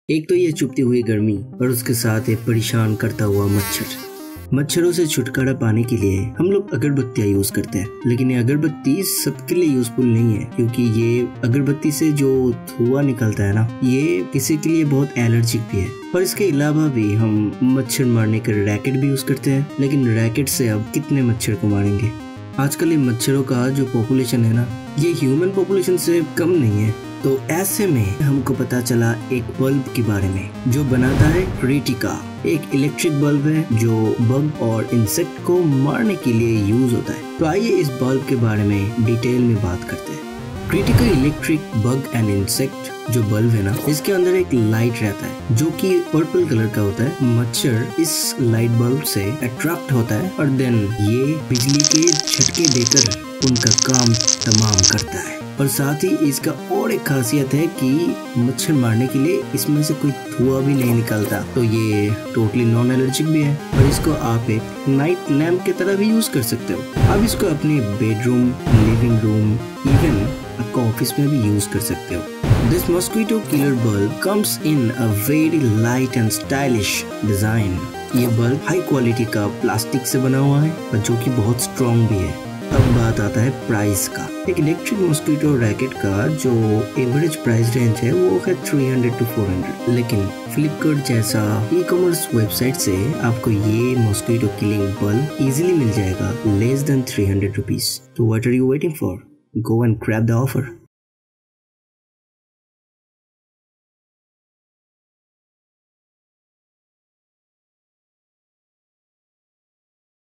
एक तो ये चुभती हुई गर्मी और उसके साथ एक परेशान करता हुआ मच्छर। मच्छरों से छुटकारा पाने के लिए हम लोग अगरबत्तियाँ यूज करते हैं, लेकिन ये अगरबत्ती सबके लिए यूजफुल नहीं है, क्योंकि ये अगरबत्ती से जो धुआं निकलता है ना, ये किसी के लिए बहुत एलर्जिक भी है। और इसके अलावा भी हम मच्छर मारने के रैकेट भी यूज करते हैं, लेकिन रैकेट से अब कितने मच्छर को मारेंगे। आजकल ये मच्छरों का जो पॉपुलेशन है ना, ये ह्यूमन पॉपुलेशन से कम नहीं है। तो ऐसे में हमको पता चला एक बल्ब के बारे में जो बनाता है क्रिटिका। एक इलेक्ट्रिक बल्ब है जो बग और इंसेक्ट को मारने के लिए यूज होता है। तो आइए इस बल्ब के बारे में डिटेल में बात करते हैं। Kritika electric bug and insect जो बल्ब है ना, इसके अंदर एक लाइट रहता है जो कि पर्पल कलर का होता है। मच्छर इस लाइट बल्ब से अट्रैक्ट होता है और देन ये बिजली के झटके देकर उनका काम तमाम करता है। और साथ ही इसका और एक खासियत है कि मच्छर मारने के लिए इसमें से कोई धुआं भी नहीं निकलता। तो ये टोटली नॉन एलर्जिक भी है और इसको आप एक नाइट लैम्प की तरह भी यूज कर सकते हो। आप इसको अपने बेडरूम, लिविंग रूम, इवन आपका ऑफिस में भी यूज कर सकते हो। This mosquito killer bulb comes in a very light and stylish design. ये बल्ब हाई क्वालिटी का प्लास्टिक से बना हुआ है और जो कि बहुत स्ट्रॉन्ग भी है। अब बात आता है प्राइस का। एक इलेक्ट्रिक मॉस्किटो रैकेट का जो एवरेज प्राइस रेंज है वो है 300 to 400, लेकिन फ्लिपकार्ट जैसा ई-कॉमर्स वेबसाइट से आपको ये मॉस्किटो किलिंग बल्ब इजीली मिल जाएगा लेस देन 300 रुपीज। तो what are you waiting for? Go and grab the offer.